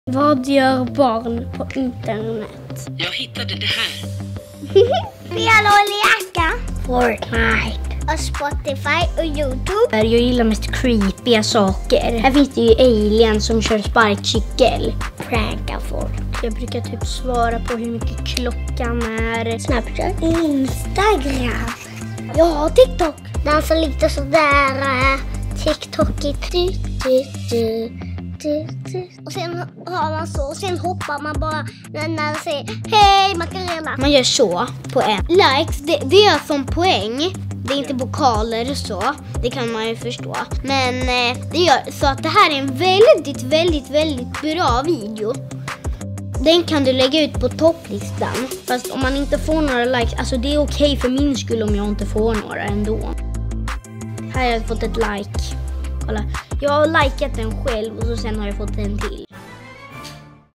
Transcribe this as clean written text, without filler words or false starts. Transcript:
Vad gör barn på internet? Jag hittade det här. Spela och leka. Fortnite. Och Spotify och YouTube. Jag gillar mest creepiga saker. Här finns det ju aliens som kör sparkcykel. Pranka folk. Jag brukar typ svara på hur mycket klockan är. Snapchat. Instagram. Ja, TikTok. Dansa lite sådär. TikTokigt. Och sen har man så. Och sen hoppar man bara när man säger hej Macarena. Man gör så på en. Likes, det gör som poäng. Det är inte vokaler så. Det kan man ju förstå. Men det gör så att det här är en väldigt bra video. Den kan du lägga ut på topplistan. Fast om man inte får några likes, alltså det är okej för min skull om jag inte får några ändå. Här har jag fått ett like. Kolla, jag har likat den själv och så sen har jag fått en till.